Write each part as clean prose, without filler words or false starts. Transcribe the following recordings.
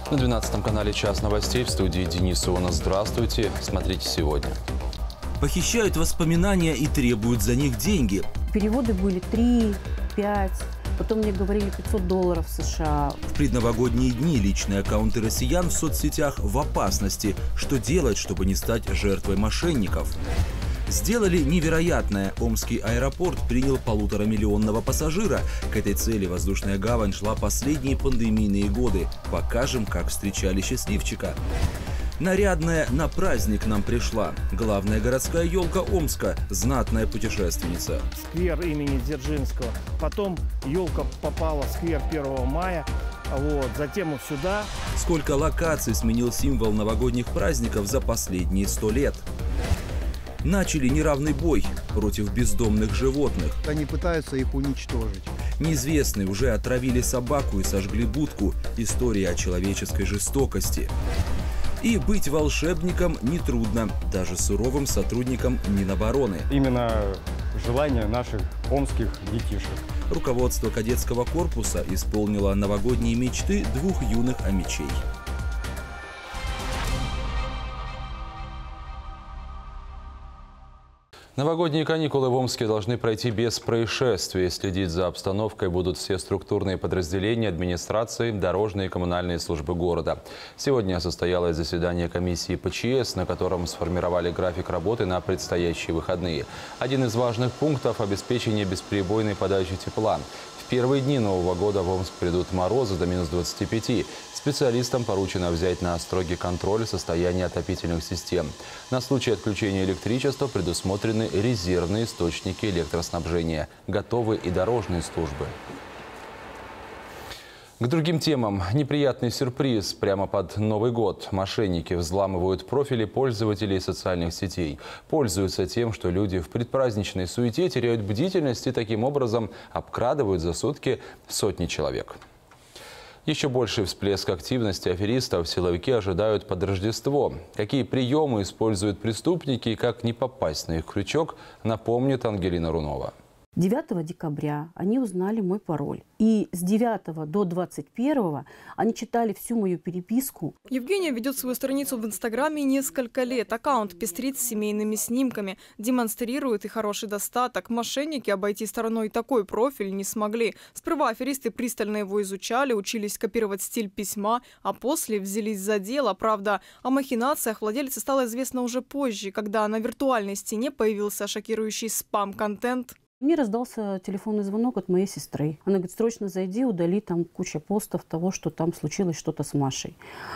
На 12 канале «Час новостей», в студии Денис Ионов. Здравствуйте. Смотрите сегодня. Похищают воспоминания и требуют за них деньги. Переводы были 3, 5, потом мне говорили $500 США. В предновогодние дни личные аккаунты россиян в соцсетях в опасности. Что делать, чтобы не стать жертвой мошенников? Сделали невероятное. Омский аэропорт принял 1,5-миллионного пассажира. К этой цели воздушная гавань шла последние пандемийные годы. Покажем, как встречали счастливчика. Нарядная на праздник нам пришла. Главная городская елка Омска. Знатная путешественница. Сквер имени Дзержинского. Потом елка попала в сквер 1 мая. Затем сюда. Сколько локаций сменил символ новогодних праздников за последние 100 лет. Начали неравный бой против бездомных животных. Они пытаются их уничтожить. Неизвестные уже отравили собаку и сожгли будку. История о человеческой жестокости. И быть волшебником нетрудно, даже суровым сотрудникам Минобороны. Именно желание наших омских детишек. Руководство кадетского корпуса исполнило новогодние мечты 2 юных омичей. Новогодние каникулы в Омске должны пройти без происшествий. Следить за обстановкой будут все структурные подразделения, администрации, дорожные и коммунальные службы города. Сегодня состоялось заседание комиссии ПЧС, на котором сформировали график работы на предстоящие выходные. Один из важных пунктов – обеспечение бесперебойной подачи тепла. В первые дни Нового года в Омск придут морозы до минус 25. Специалистам поручено взять на строгий контроль состояние отопительных систем. На случай отключения электричества предусмотрены резервные источники электроснабжения. Готовы и дорожные службы. К другим темам. Неприятный сюрприз. Прямо под Новый год мошенники взламывают профили пользователей социальных сетей. Пользуются тем, что люди в предпраздничной суете теряют бдительность и таким образом обкрадывают за сутки сотни человек. Еще больший всплеск активности аферистов силовики ожидают под Рождество. Какие приемы используют преступники и как не попасть на их крючок, напомнит Ангелина Рунова. 9 декабря они узнали мой пароль. И с 9 до 21 они читали всю мою переписку. Евгения ведет свою страницу в Инстаграме несколько лет. Аккаунт пестрит семейными снимками, демонстрирует и хороший достаток. Мошенники обойти стороной такой профиль не смогли. Сперва аферисты пристально его изучали, учились копировать стиль письма, а после взялись за дело. Правда, о махинациях владельцу стало известно уже позже, когда на виртуальной стене появился шокирующий спам-контент. Мне раздался телефонный звонок от моей сестры. Она говорит: срочно зайди, удали, там куча постов того, что там случилось что-то с Машей.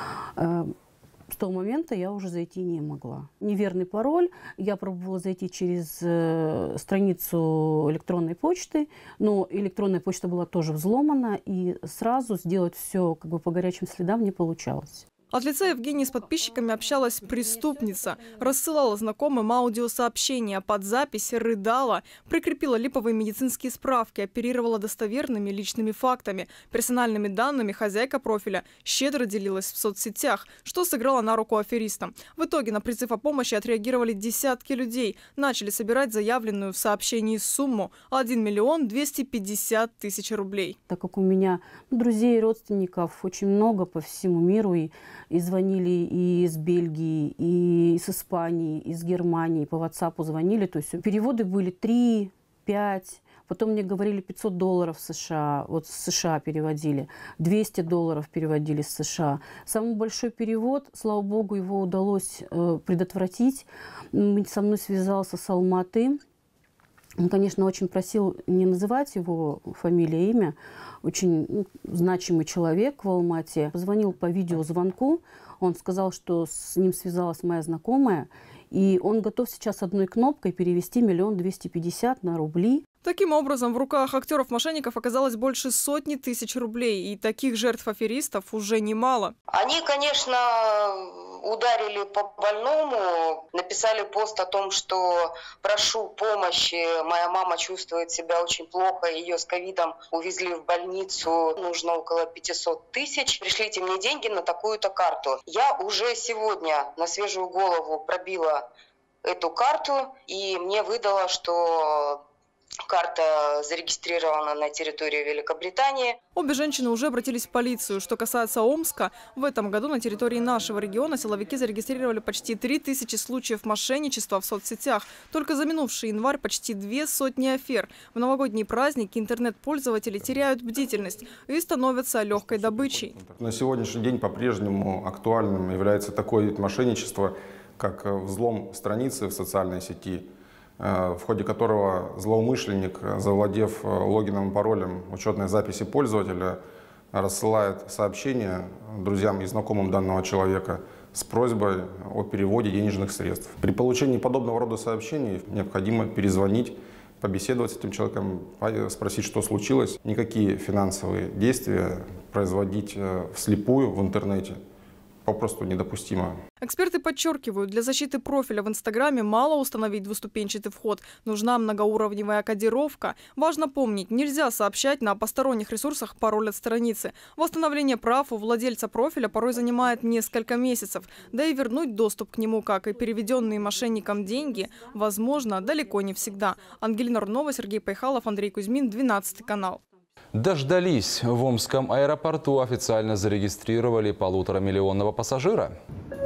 С того момента я уже зайти не могла. Неверный пароль. Я пробовала зайти через страницу электронной почты, но электронная почта была тоже взломана, и сразу сделать все как бы по горячим следам не получалось. От лица Евгении с подписчиками общалась преступница. Рассылала знакомым аудиосообщения, под запись рыдала, прикрепила липовые медицинские справки, оперировала достоверными личными фактами. Персональными данными хозяйка профиля щедро делилась в соцсетях, что сыграло на руку аферистам. В итоге на призыв о помощи отреагировали десятки людей. Начали собирать заявленную в сообщении сумму – 1 250 000 рублей. Так как у меня друзей и родственников очень много по всему миру, и звонили и из Бельгии, и из Испании, из Германии, по WhatsApp звонили. То есть переводы были 3, 5, потом мне говорили $500 США, вот с США переводили, $200 переводили с США. Самый большой перевод, слава богу, его удалось предотвратить. Со мной связался с Алматы. Он, конечно, очень просил не называть его фамилию, имя. Очень значимый человек в Алмате. Позвонил по видеозвонку. Он сказал, что с ним связалась моя знакомая. И он готов сейчас одной кнопкой перевести 1 250 000 на рубли. Таким образом, в руках актеров-мошенников оказалось больше сотни тысяч рублей. И таких жертв аферистов уже немало. Они, конечно, ударили по больному, написали пост о том, что прошу помощи, моя мама чувствует себя очень плохо, ее с ковидом увезли в больницу, нужно около 500 000, пришлите мне деньги на такую-то карту. Я уже сегодня на свежую голову пробила эту карту, и мне выдало, что Карта зарегистрирована на территории Великобритании. Обе женщины уже обратились в полицию. Что касается Омска, в этом году на территории нашего региона силовики зарегистрировали почти 3000 случаев мошенничества в соцсетях. Только за минувший январь почти 200 афер. В новогодние праздники интернет-пользователи теряют бдительность и становятся легкой добычей. На сегодняшний день по-прежнему актуальным является такой вид мошенничества, как взлом страницы в социальной сети, в ходе которого злоумышленник, завладев логином и паролем учетной записи пользователя, рассылает сообщения друзьям и знакомым данного человека с просьбой о переводе денежных средств. При получении подобного рода сообщений необходимо перезвонить, побеседовать с этим человеком, спросить, что случилось. Никакие финансовые действия производить вслепую в интернете попросту недопустимо. Эксперты подчеркивают, для защиты профиля в Инстаграме мало установить двуступенчатый вход. Нужна многоуровневая кодировка. Важно помнить, нельзя сообщать на посторонних ресурсах пароль от страницы. Восстановление прав у владельца профиля порой занимает несколько месяцев. Да и вернуть доступ к нему, как и переведенные мошенникам деньги, возможно, далеко не всегда. Ангелина Рунова, Сергей Пайхалов, Андрей Кузьмин, 12 канал. Дождались. В Омском аэропорту официально зарегистрировали 1,5-миллионного пассажира.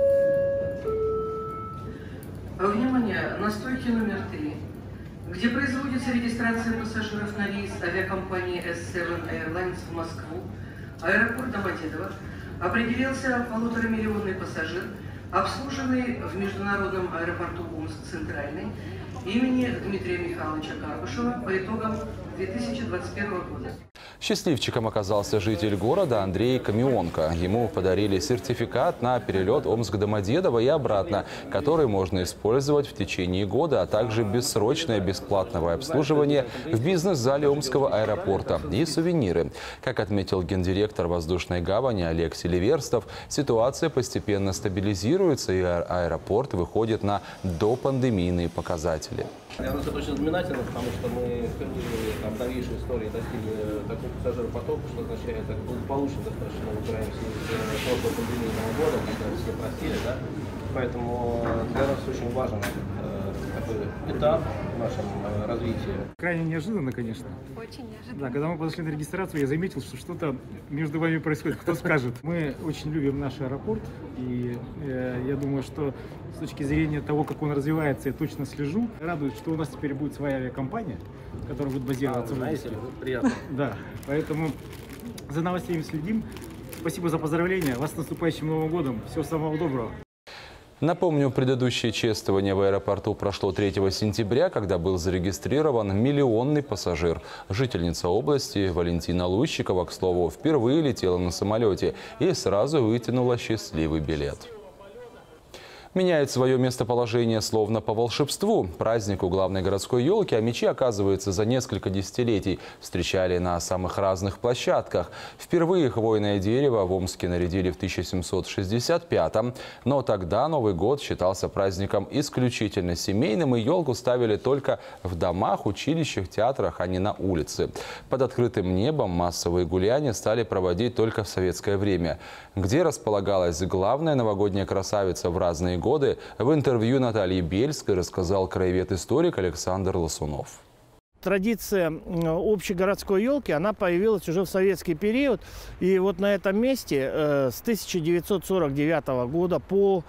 Внимание, на стойке номер 3, где производится регистрация пассажиров на рейс авиакомпании S7 Airlines в Москву, аэропорт Домодедово, определился 1,5-миллионный пассажир, обслуженный в международном аэропорту Омск-Центральный имени Дмитрия Михайловича Карбышева по итогам 2021 года. Счастливчиком оказался житель города Андрей Камионка. Ему подарили сертификат на перелет Омск-Домодедово и обратно, который можно использовать в течение года, а также бессрочное бесплатное обслуживание в бизнес-зале Омского аэропорта и сувениры. Как отметил гендиректор воздушной гавани Олег Селиверстов, ситуация постепенно стабилизируется и аэропорт выходит на допандемийные показатели. Для нас это очень знаменательно, потому что мы впервые в новейшей истории достигли такого пассажиропотока, что означает, так благополучно достаточно выбираемся из прошлого пандемийного года, когда все просили, да? Поэтому для нас очень важен такой этап в нашем развитии. Крайне неожиданно, конечно. Очень неожиданно. Да, когда мы подошли на регистрацию, я заметил, что что-то между вами происходит. Кто скажет? Мы очень любим наш аэропорт, и я думаю, что с точки зрения того, как он развивается, я точно слежу. Радует, что у нас теперь будет своя авиакомпания, которая будет базироваться в Омске. Приятно. Да, поэтому за новостями следим. Спасибо за поздравления. Вас с наступающим Новым годом. Всего самого доброго. Напомню, предыдущее чествование в аэропорту прошло 3 сентября, когда был зарегистрирован миллионный пассажир. Жительница области Валентина Лущикова, к слову, впервые летела на самолете и сразу вытянула счастливый билет. Меняет свое местоположение словно по волшебству. Праздник у главной городской елки, а мечи, оказывается, за несколько десятилетий встречали на самых разных площадках. Впервые хвойное дерево в Омске нарядили в 1765-м, но тогда Новый год считался праздником исключительно семейным, и елку ставили только в домах, училищах, театрах, а не на улице. Под открытым небом массовые гуляния стали проводить только в советское время. Где располагалась главная новогодняя красавица в разные годы, в интервью Натальи Бельской рассказал краевед-историк Александр Лосунов. Традиция общегородской елки, она появилась уже в советский период. И вот на этом месте с 1949 года по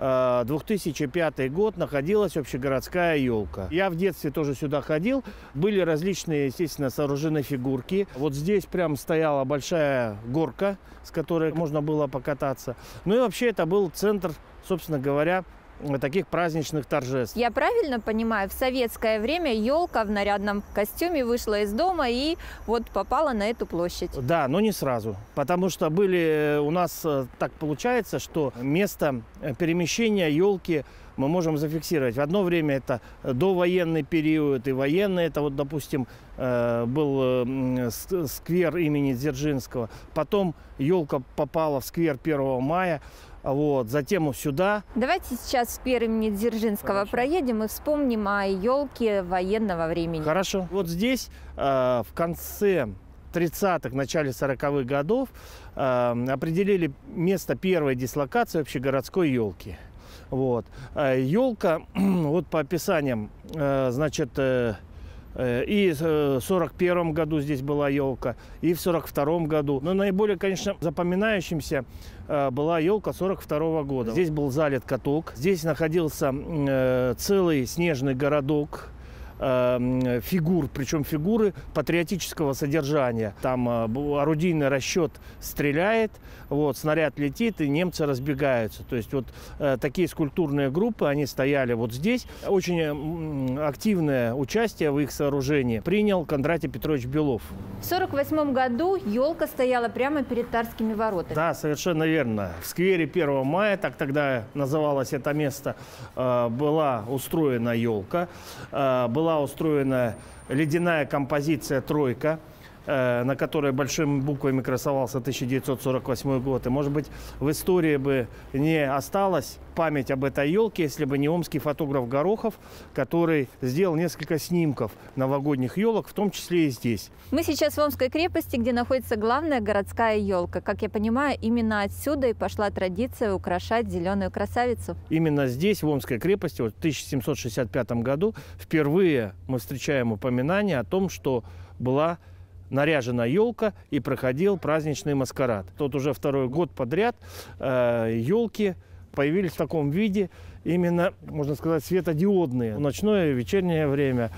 2005 год находилась общегородская елка. Я в детстве тоже сюда ходил. Были различные, естественно, сооружены фигурки. Вот здесь прям стояла большая горка, с которой можно было покататься. Ну и вообще это был центр, собственно говоря, таких праздничных торжеств. Я правильно понимаю, в советское время елка в нарядном костюме вышла из дома и вот попала на эту площадь? Да, но не сразу. Потому что были у нас, так получается, что место перемещения елки мы можем зафиксировать. В одно время это довоенный период и военный. Это вот, допустим, был сквер имени Дзержинского. Потом елка попала в сквер 1 мая. Вот, затем сюда. Давайте сейчас в сквер имени Дзержинского проедем и вспомним о елке военного времени. Хорошо. Вот здесь в конце 30-х, начале 40-х годов определили место первой дислокации общегородской елки. Вот. Елка, вот по описаниям, значит, И в 1941 году здесь была елка, и в 1942 году. Но наиболее, конечно, запоминающимся была елка 1942 года. Здесь был залит каток, здесь находился целый снежный городок фигур, причем фигуры патриотического содержания. Там орудийный расчет стреляет, вот, снаряд летит, и немцы разбегаются. То есть вот такие скульптурные группы, они стояли вот здесь. Очень активное участие в их сооружении принял Кондратий Петрович Белов. В 1948 году елка стояла прямо перед Тарскими воротами. Да, совершенно верно. В сквере 1 мая, так тогда называлось это место, была устроена елка, была устроена ледяная композиция «Тройка», на которой большими буквами красовался 1948 год. И, может быть, в истории бы не осталась память об этой елке, если бы не омский фотограф Горохов, который сделал несколько снимков новогодних елок, в том числе и здесь. Мы сейчас в Омской крепости, где находится главная городская елка. Как я понимаю, именно отсюда и пошла традиция украшать зеленую красавицу. Именно здесь, в Омской крепости, вот в 1765 году, впервые мы встречаем упоминание о том, что была наряжена елка и проходил праздничный маскарад. Тут уже второй год подряд елки появились в таком виде, именно, можно сказать, светодиодные. В ночное и вечернее время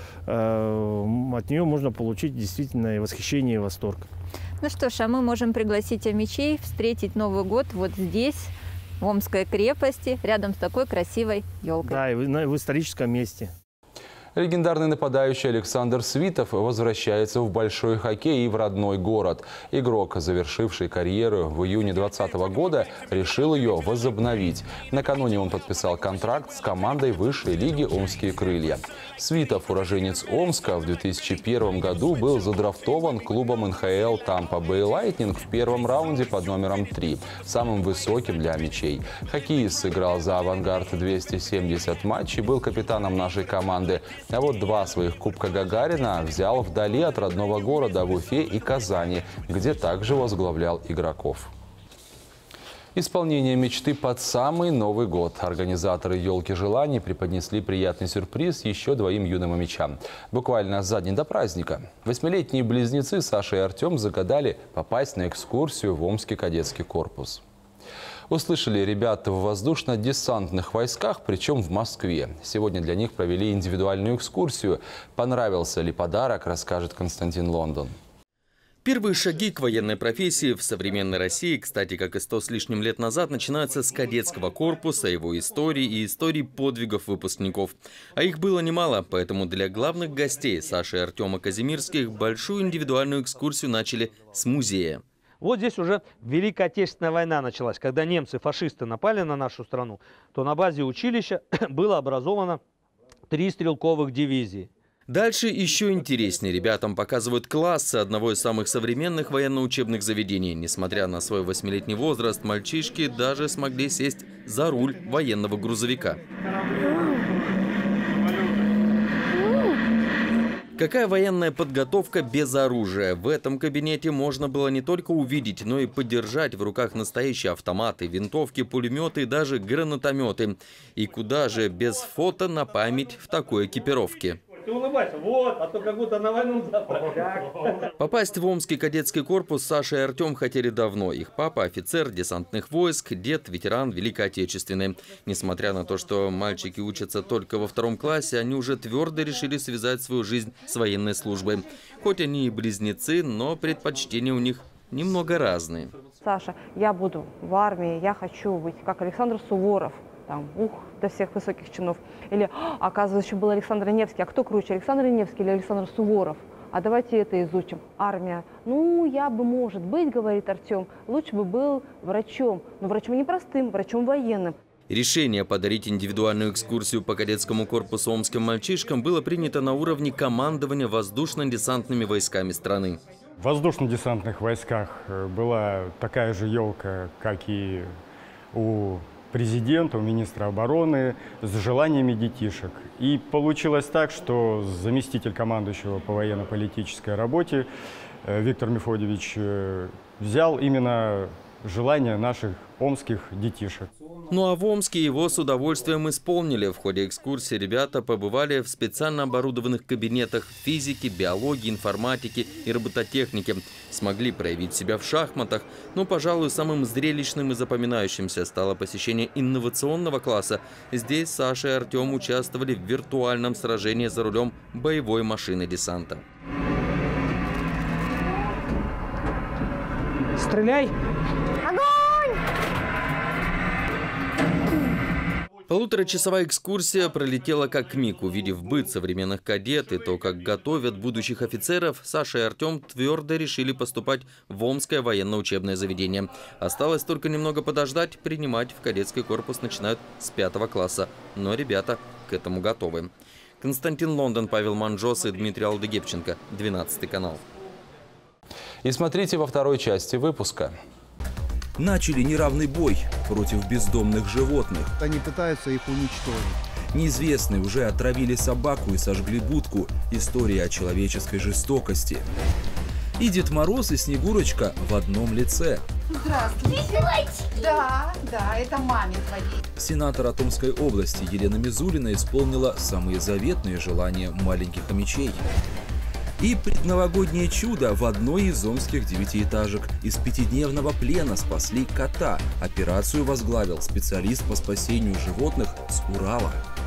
от нее можно получить действительно и восхищение, и восторг. Ну что ж, а мы можем пригласить омичей встретить Новый год вот здесь, в Омской крепости, рядом с такой красивой елкой. Да, и в историческом месте. Легендарный нападающий Александр Свитов возвращается в большой хоккей и в родной город. Игрок, завершивший карьеру в июне 2020 года, решил ее возобновить. Накануне он подписал контракт с командой высшей лиги «Омские крылья». Свитов, уроженец Омска, в 2001 году был задрафтован клубом НХЛ Tampa Bay Lightning в первом раунде под номером 3, самым высоким для омичей. Хоккеист сыграл за «Авангард» 270 матчей, был капитаном нашей команды. А вот 2 своих Кубка Гагарина взял вдали от родного города в Уфе и Казани, где также возглавлял игроков. Исполнение мечты под самый Новый год. Организаторы «Елки желаний» преподнесли приятный сюрприз еще 2 юным омичам. Буквально за день до праздника. 8-летние близнецы Саша и Артем загадали попасть на экскурсию в Омский кадетский корпус. Услышали ребята в воздушно-десантных войсках, причем в Москве. Сегодня для них провели индивидуальную экскурсию. Понравился ли подарок, расскажет Константин Лондон. Первые шаги к военной профессии в современной России, кстати, как и 100 с лишним лет назад, начинаются с кадетского корпуса, его истории и истории подвигов выпускников. А их было немало, поэтому для главных гостей Саши и Артема Казимирских большую индивидуальную экскурсию начали с музея. Вот здесь уже Великая Отечественная война началась. Когда немцы, фашисты напали на нашу страну, то на базе училища было образовано 3 стрелковых дивизии. Дальше еще интереснее. Ребятам показывают классы одного из самых современных военно-учебных заведений. Несмотря на свой 8-летний возраст, мальчишки даже смогли сесть за руль военного грузовика. Какая военная подготовка без оружия? В этом кабинете можно было не только увидеть, но и подержать в руках настоящие автоматы, винтовки, пулеметы и даже гранатометы. И куда же без фото на память в такой экипировке? Ты улыбайся, вот, а то как будто на войну завтра. Попасть в Омский кадетский корпус Саша и Артем хотели давно. Их папа – офицер десантных войск, дед – ветеран Великой Отечественной. Несмотря на то, что мальчики учатся только во 2 классе, они уже твердо решили связать свою жизнь с военной службой. Хоть они и близнецы, но предпочтения у них немного разные. Саша, я буду в армии, я хочу быть как Александр Суворов. Там, до всех высоких чинов. Или, оказывается, еще был Александр Невский. А кто круче, Александр Невский или Александр Суворов? А давайте это изучим. Армия. Ну, я бы, может быть, говорит Артем, лучше бы был врачом. Но врачом не простым, врачом военным. Решение подарить индивидуальную экскурсию по кадетскому корпусу омским мальчишкам было принято на уровне командования воздушно-десантными войсками страны. В воздушно-десантных войсках была такая же елка, как и у президента, у министра обороны, с желаниями детишек. И получилось так, что заместитель командующего по военно-политической работе Виктор Мефодьевич взял именно желания наших омских детишек. Ну а в Омске его с удовольствием исполнили. В ходе экскурсии ребята побывали в специально оборудованных кабинетах физики, биологии, информатики и робототехники. Смогли проявить себя в шахматах. Но, пожалуй, самым зрелищным и запоминающимся стало посещение инновационного класса. Здесь Саша и Артем участвовали в виртуальном сражении за рулем боевой машины десанта. Стреляй! Полуторачасовая экскурсия пролетела как миг. Увидев быт современных кадет и то, как готовят будущих офицеров, Саша и Артем твердо решили поступать в Омское военно-учебное заведение. Осталось только немного подождать. Принимать в кадетский корпус начинают с 5 класса. Но ребята к этому готовы. Константин Лондон, Павел Манжос и Дмитрий Алдыгепченко. 12 канал. И смотрите во второй части выпуска. Начали неравный бой против бездомных животных. Они пытаются их уничтожить. Неизвестные уже отравили собаку и сожгли будку. История о человеческой жестокости. И Дед Мороз, и Снегурочка в одном лице. Здравствуйте. Да, это маме твоей. Сенатор Томской области Елена Мизулина исполнила самые заветные желания маленьких хомячей. И предновогоднее чудо в одной из омских 9-этажек. Из 5-дневного плена спасли кота. Операцию возглавил специалист по спасению животных с Урала.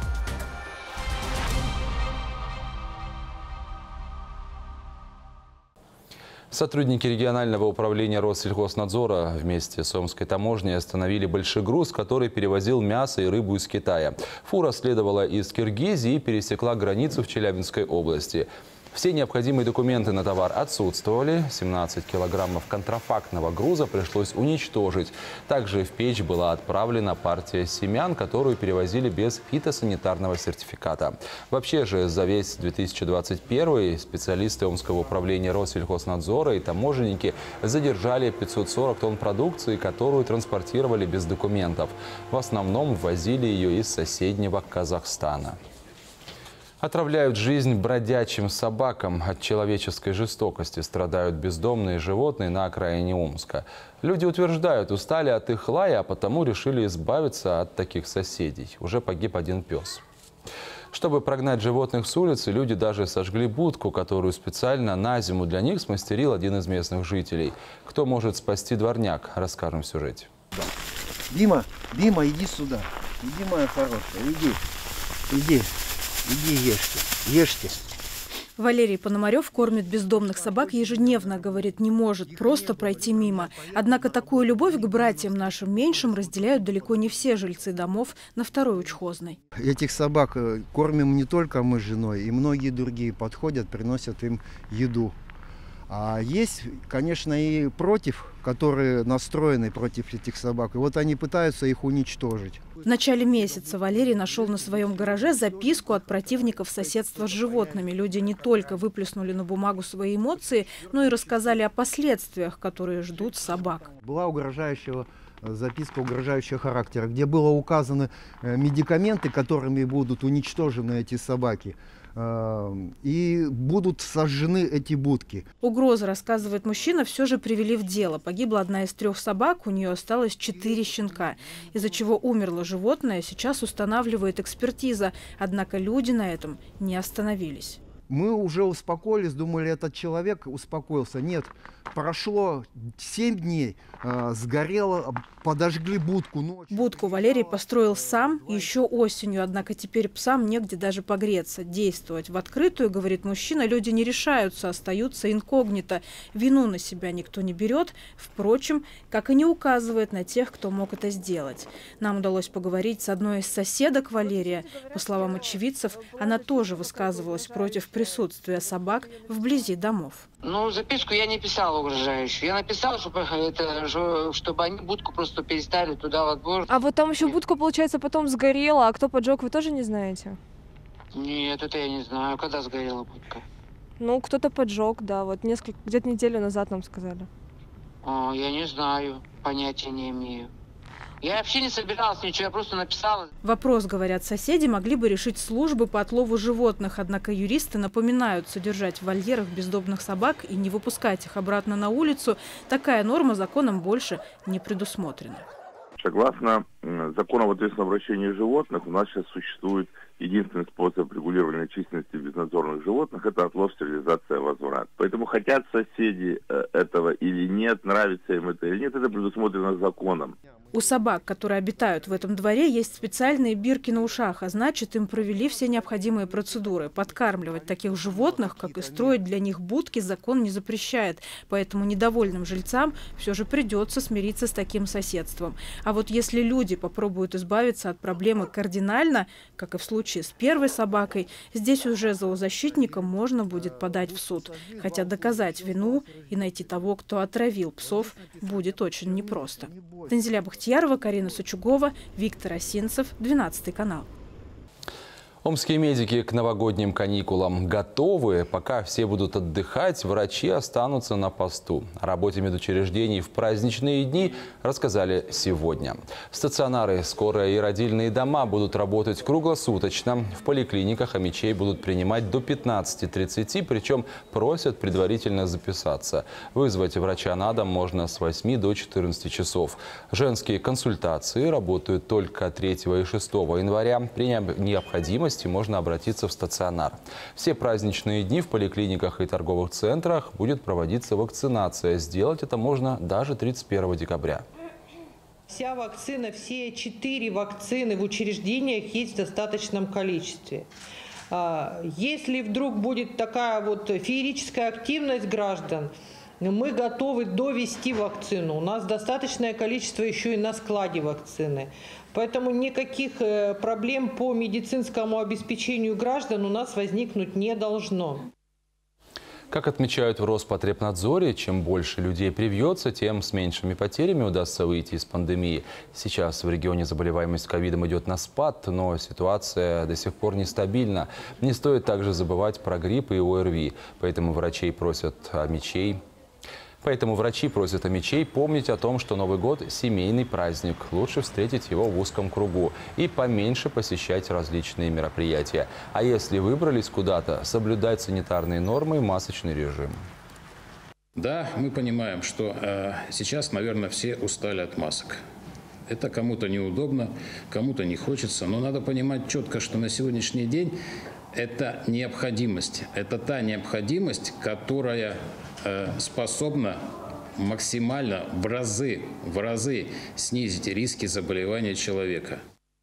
Сотрудники регионального управления Россельхознадзора вместе с Омской таможней остановили большегруз, который перевозил мясо и рыбу из Китая. Фура следовала из Киргизии и пересекла границу в Челябинской области. Все необходимые документы на товар отсутствовали. 17 килограммов контрафактного груза пришлось уничтожить. Также в печь была отправлена партия семян, которую перевозили без фитосанитарного сертификата. Вообще же за весь 2021 специалисты Омского управления Россельхознадзора и таможенники задержали 540 тонн продукции, которую транспортировали без документов. В основном ввозили ее из соседнего Казахстана. Отравляют жизнь бродячим собакам. От человеческой жестокости страдают бездомные животные на окраине Омска. Люди утверждают, устали от их лая, а потому решили избавиться от таких соседей. Уже погиб один пес. Чтобы прогнать животных с улицы, люди даже сожгли будку, которую специально на зиму для них смастерил один из местных жителей. Кто может спасти дворняк, расскажем в сюжете. Дима, иди сюда. Иди, моя хорошая, иди. Иди, ешьте. Валерий Пономарев кормит бездомных собак ежедневно, говорит, не может просто пройти мимо. Однако такую любовь к братьям нашим меньшим разделяют далеко не все жильцы домов на второй Учхозной. Этих собак кормим не только мы с женой, и многие другие подходят, приносят им еду. А есть, конечно, и против, которые настроены против этих собак. И вот они пытаются их уничтожить. В начале месяца Валерий нашел на своем гараже записку от противников соседства с животными. Люди не только выплеснули на бумагу свои эмоции, но и рассказали о последствиях, которые ждут собак. Была записка угрожающего характера, где было указаны медикаменты, которыми будут уничтожены эти собаки. И будут сожжены эти будки. Угрозы, рассказывает мужчина, все же привели в дело. Погибла одна из 3 собак, у нее осталось 4 щенка. Из-за чего умерло животное, сейчас устанавливает экспертиза. Однако люди на этом не остановились. Мы уже успокоились, думали, этот человек успокоился. Нет, прошло 7 дней, сгорело, подожгли будку ночью. Будку Валерий построил сам еще осенью, однако теперь псам негде даже погреться. Действовать в открытую, говорит мужчина, люди не решаются, остаются инкогнито. Вину на себя никто не берет, впрочем, как и не указывает на тех, кто мог это сделать. Нам удалось поговорить с одной из соседок Валерия. По словам очевидцев, она тоже высказывалась против присутствия собак вблизи домов. Ну, записку я не писала угрожающую. Я написала, чтобы они будку просто переставили туда во двор. А вот там еще будка, получается, потом сгорела. А кто поджег, вы тоже не знаете? Нет, это я не знаю. Когда сгорела будка? Ну, кто-то поджег, да. Вот где-то неделю назад нам сказали. Я не знаю. Понятия не имею. Я вообще не собиралась ничего, я просто написала. Вопрос, говорят соседи, могли бы решить службы по отлову животных. Однако юристы напоминают, содержать в вольерах бездомных собак и не выпускать их обратно на улицу такая норма законом больше не предусмотрена. Согласно закону об ответственном обращении животных, у нас сейчас существует единственный способ регулирования численности безнадзорных животных – это отлов, стерилизация, возврат. Поэтому хотят соседи этого или нет, нравится им это или нет, это предусмотрено законом. У собак, которые обитают в этом дворе, есть специальные бирки на ушах, а значит, им провели все необходимые процедуры. Подкармливать таких животных, как и строить для них будки, закон не запрещает. Поэтому недовольным жильцам все же придется смириться с таким соседством. А вот если люди попробуют избавиться от проблемы кардинально, как и в случае с первой собакой, здесь уже зоозащитникам можно будет подать в суд. Хотя доказать вину и найти того, кто отравил псов, будет очень непросто. Танзиля Бахтиярова, Карина Сучугова, Виктор Осинцев, 12 канал. Омские медики к новогодним каникулам готовы. Пока все будут отдыхать, врачи останутся на посту. О работе медучреждений в праздничные дни рассказали сегодня. Стационары, скорая и родильные дома будут работать круглосуточно. В поликлиниках омичей будут принимать до 15:30, причем просят предварительно записаться. Вызвать врача на дом можно с 8 до 14 часов. Женские консультации работают только 3 и 6 января. При необходимости можно обратиться в стационар. Все праздничные дни в поликлиниках и торговых центрах будет проводиться вакцинация. Сделать это можно даже 31 декабря. Вся вакцина, все 4 вакцины в учреждениях есть в достаточном количестве. Если вдруг будет такая вот феерическая активность граждан, мы готовы довести вакцину. У нас достаточное количество еще и на складе вакцины. Поэтому никаких проблем по медицинскому обеспечению граждан у нас возникнуть не должно. Как отмечают в Роспотребнадзоре, чем больше людей привьется, тем с меньшими потерями удастся выйти из пандемии. Сейчас в регионе заболеваемость ковидом идет на спад, но ситуация до сих пор нестабильна. Не стоит также забывать про грипп и ОРВИ. Поэтому врачи просят омичей помнить о том, что Новый год – семейный праздник. Лучше встретить его в узком кругу и поменьше посещать различные мероприятия. А если выбрались куда-то, соблюдать санитарные нормы и масочный режим. Да, мы понимаем, что сейчас, наверное, все устали от масок. Это кому-то неудобно, кому-то не хочется. Но надо понимать четко, что на сегодняшний день это необходимость. Это та необходимость, которая способна максимально в разы снизить риски заболевания человека.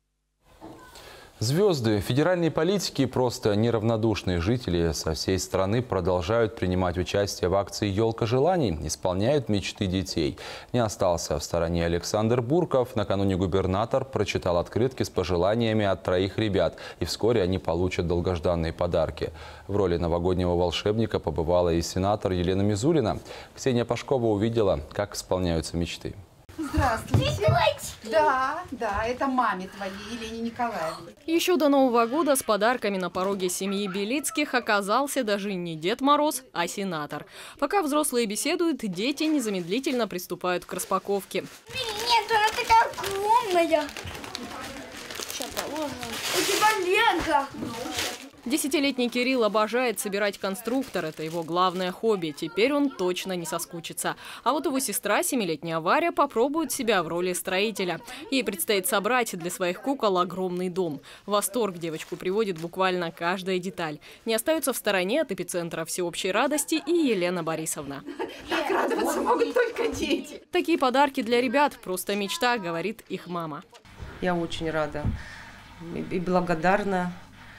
Звезды, федеральные политики, просто неравнодушные жители со всей страны продолжают принимать участие в акции «Елка желаний», исполняют мечты детей. Не остался в стороне Александр Бурков. Накануне губернатор прочитал открытки с пожеланиями от 3 ребят, и вскоре они получат долгожданные подарки. В роли новогоднего волшебника побывала и сенатор Елена Мизулина. Ксения Пашкова увидела, как исполняются мечты. Здравствуйте. Да, это маме твоей, Елене Николаевне. Еще до Нового года с подарками на пороге семьи Белицких оказался даже не Дед Мороз, а сенатор. Пока взрослые беседуют, дети незамедлительно приступают к распаковке. Нет, она такая огромная. Сейчас положим. У тебя лего. 10-летний Кирилл обожает собирать конструктор. Это его главное хобби. Теперь он точно не соскучится. А вот его сестра, 7-летняя Варя, попробует себя в роли строителя. Ей предстоит собрать для своих кукол огромный дом. В восторг девочку приводит буквально каждая деталь. Не остаются в стороне от эпицентра всеобщей радости и Елена Борисовна. Так радоваться могут только дети. Такие подарки для ребят – просто мечта, говорит их мама. Я очень рада и благодарна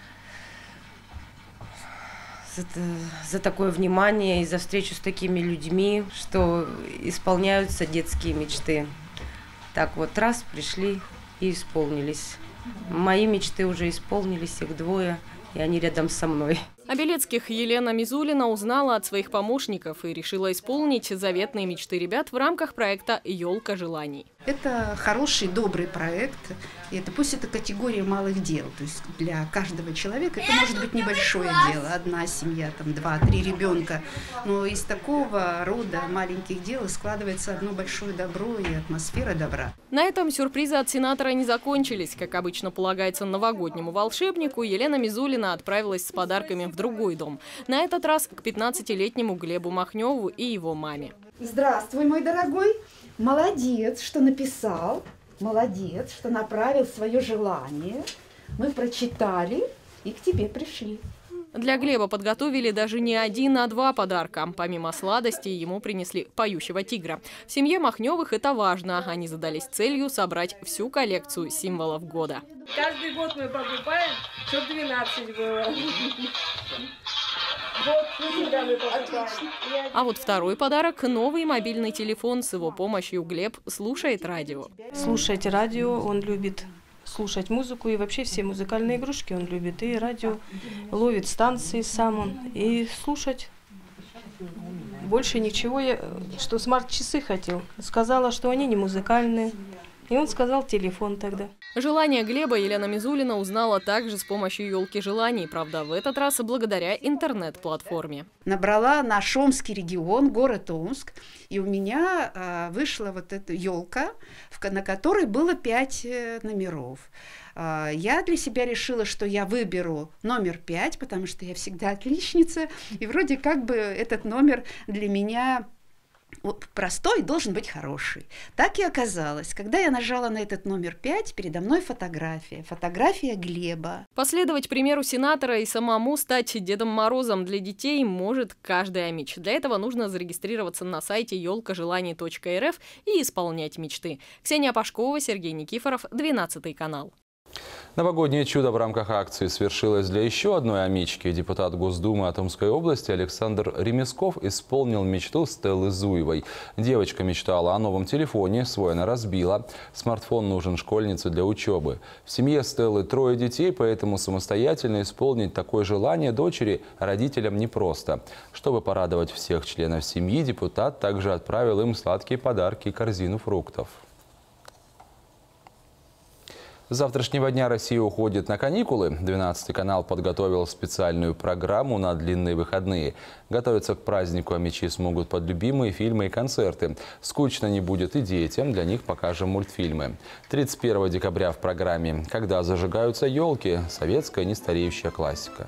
за такое внимание и за встречу с такими людьми, что исполняются детские мечты. Так вот, раз пришли и исполнились. Мои мечты уже исполнились, их 2, и они рядом со мной. О Белецких Елена Мизулина узнала от своих помощников и решила исполнить заветные мечты ребят в рамках проекта «Елка желаний». Это хороший, добрый проект. И пусть это категория малых дел. То есть для каждого человека это может быть небольшое дело. Одна семья, там 2-3 ребенка. Но из такого рода маленьких дел складывается одно большое добро и атмосфера добра. На этом сюрпризы от сенатора не закончились. Как обычно полагается новогоднему волшебнику, Елена Мизулина отправилась с подарками в другой дом. На этот раз к 15-летнему Глебу Махневу и его маме. Здравствуй, мой дорогой. Молодец, что написал. Молодец, что направил свое желание. Мы прочитали и к тебе пришли. Для Глеба подготовили даже не 1, а 2 подарка. Помимо сладостей ему принесли поющего тигра. В семье Махневых это важно. Они задались целью собрать всю коллекцию символов года. Каждый год мы покупаем, чтобы 12 было. А вот второй подарок – новый мобильный телефон. С его помощью Глеб слушает радио. Слушать радио он любит. Слушать музыку и вообще все музыкальные игрушки он любит. И радио ловит станции сам он. И слушать. Больше ничего. Что смарт-часы хотел. Сказала, что они не музыкальные. И он сказал телефон тогда. Желание Глеба Елена Мизулина узнала также с помощью елки желаний. Правда, в этот раз благодаря интернет-платформе. Набрала наш Омский регион, город Омск. И у меня вышла вот эта елка, на которой было 5 номеров. Я для себя решила, что я выберу номер 5, потому что я всегда отличница. И вроде как бы этот номер для меня... простой, должен быть хороший. Так и оказалось. Когда я нажала на этот номер 5, передо мной фотография. Фотография Глеба. Последовать примеру сенатора и самому стать Дедом Морозом для детей может каждый амич. Для этого нужно зарегистрироваться на сайте елкажеланий.рф и исполнять мечты. Ксения Пашкова, Сергей Никифоров, 12 канал. Новогоднее чудо в рамках акции свершилось для еще одной амички. Депутат Госдумы от Омской области Александр Ремесков исполнил мечту Стеллы Зуевой. Девочка мечтала о новом телефоне, свой она разбила. Смартфон нужен школьнице для учебы. В семье Стеллы 3 детей, поэтому самостоятельно исполнить такое желание дочери родителям непросто. Чтобы порадовать всех членов семьи, депутат также отправил им сладкие подарки и корзину фруктов. С завтрашнего дня Россия уходит на каникулы. 12-й канал подготовил специальную программу на длинные выходные. Готовиться к празднику амичи смогут под любимые фильмы и концерты. Скучно не будет и детям, для них покажем мультфильмы. 31 декабря в программе «Когда зажигаются елки» – советская нестареющая классика.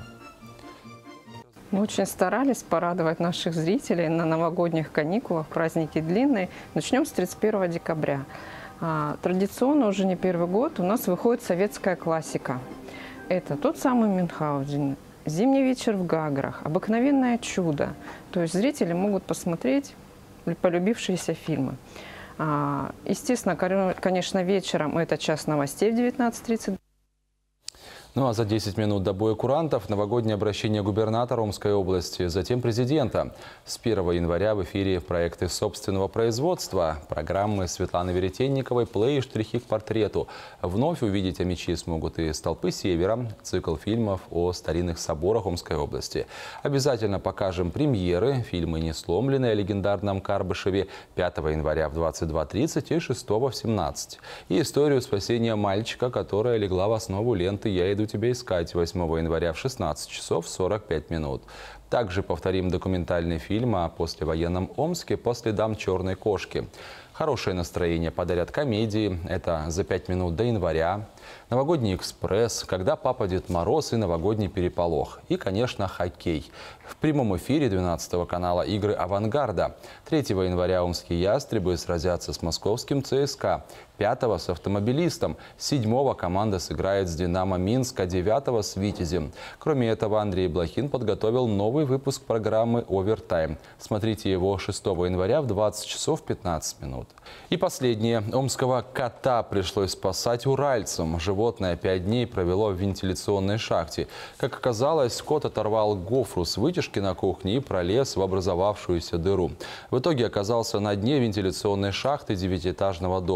Мы очень старались порадовать наших зрителей на новогодних каникулах, праздники длинные. Начнем с 31 декабря. Традиционно уже не первый год у нас выходит советская классика. Это тот самый Мюнхгаузен, «Зимний вечер в Гаграх», «Обыкновенное чудо». То есть зрители могут посмотреть полюбившиеся фильмы. Естественно, конечно, вечером это час новостей в 19:30. Ну а за 10 минут до боя курантов новогоднее обращение губернатора Омской области, затем президента. С 1 января в эфире проекты собственного производства, программы Светланы Веретенниковой «Плей» и штрихи к портрету. Вновь увидеть амичи смогут и «Столпы Севера», цикл фильмов о старинных соборах Омской области. Обязательно покажем премьеры, фильмы «Не сломленные» о легендарном Карбышеве 5 января в 22:30 и 6 в 17. И историю спасения мальчика, которая легла в основу ленты «Я иду тебя искать» 8 января в 16 часов 45 минут. Также повторим документальный фильм о послевоенном Омске по следам черной кошки. Хорошее настроение подарят комедии. Это «За 5 минут до января», «Новогодний экспресс», «Когда папа Дед Мороз» и «Новогодний переполох». И, конечно, хоккей. В прямом эфире 12 канала игры «Авангарда». 3 января омские ястребы сразятся с московским ЦСКА. 5 с автомобилистом. 7 команда сыграет с «Динамо» Минск, а 9 с «Витязем». Кроме этого, Андрей Блохин подготовил новый выпуск программы «Овертайм». Смотрите его 6 января в 20 часов 15 минут. И последнее. Омского кота пришлось спасать уральцам. Животное 5 дней провело в вентиляционной шахте. Как оказалось, кот оторвал гофру с вытяжки на кухне и пролез в образовавшуюся дыру. В итоге оказался на дне вентиляционной шахты 9-этажного дома.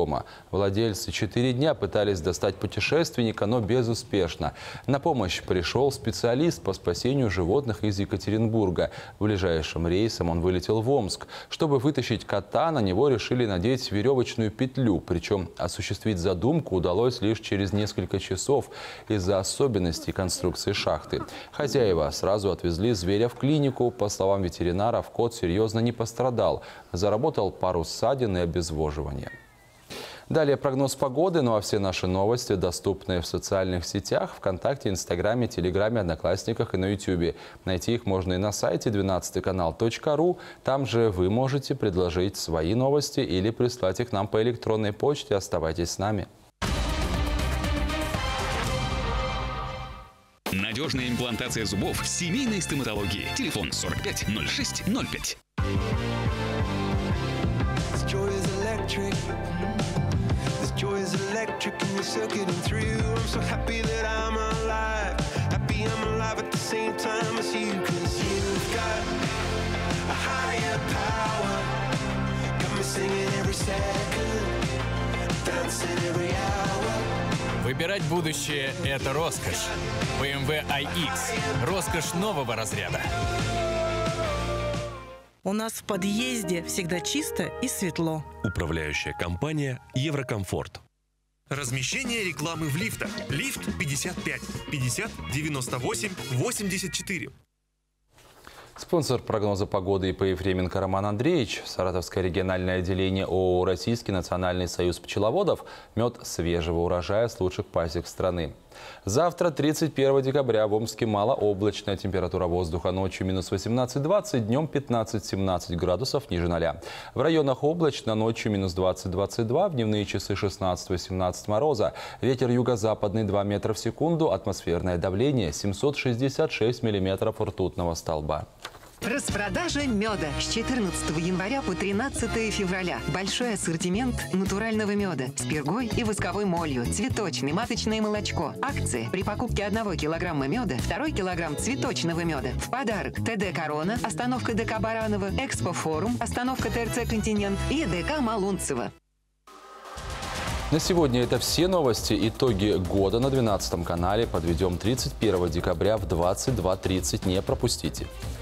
Владельцы 4 дня пытались достать путешественника, но безуспешно. На помощь пришел специалист по спасению животных из Екатеринбурга. Ближайшим рейсом он вылетел в Омск. Чтобы вытащить кота, на него решили надеть веревочную петлю. Причем осуществить задумку удалось лишь через несколько часов из-за особенностей конструкции шахты. Хозяева сразу отвезли зверя в клинику. По словам ветеринаров, кот серьезно не пострадал. Заработал пару ссадин и обезвоживание. Далее прогноз погоды, ну а все наши новости доступны в социальных сетях, ВКонтакте, Инстаграме, Телеграме, Одноклассниках и на Ютубе. Найти их можно и на сайте 12kanal.ru. Там же вы можете предложить свои новости или прислать их нам по электронной почте. Оставайтесь с нами. Надежная имплантация зубов семейной стоматологии. Телефон 45 06 05. Joy is electric and you're circuiting through. I'm so happy that I'm alive. Happy I'm alive at the same time as you. Cause you've got a higher power. Got me singing every second, dancing every hour. Выбирать будущее – это роскошь. BMW iX – роскошь нового разряда. У нас в подъезде всегда чисто и светло. Управляющая компания «Еврокомфорт». Размещение рекламы в лифтах. Лифт 55 50 98 84. Спонсор прогноза погоды ИП Ефременко Роман Андреевич. Саратовское региональное отделение ООО «Российский национальный союз пчеловодов». Мед свежего урожая с лучших пасек страны. Завтра, 31 декабря, в Омске малооблачная, температура воздуха ночью минус 18-20, днем 15-17 градусов ниже 0. В районах облачно, ночью минус 20-22, в дневные часы 16-18 мороза. Ветер юго-западный 2 метра в секунду, атмосферное давление 766 миллиметров ртутного столба. Распродажа меда с 14 января по 13 февраля. Большой ассортимент натурального меда с пергой и восковой молью, цветочный, маточное молочко. Акции. При покупке 1 килограмма меда, 2 килограмм цветочного меда. В подарок ТД «Корона», остановка ДК «Бараново», Экспо-форум, остановка ТРЦ «Континент» и ДК «Малунцево». На сегодня это все новости. Итоги года на 12 канале подведем 31 декабря в 22:30. Не пропустите.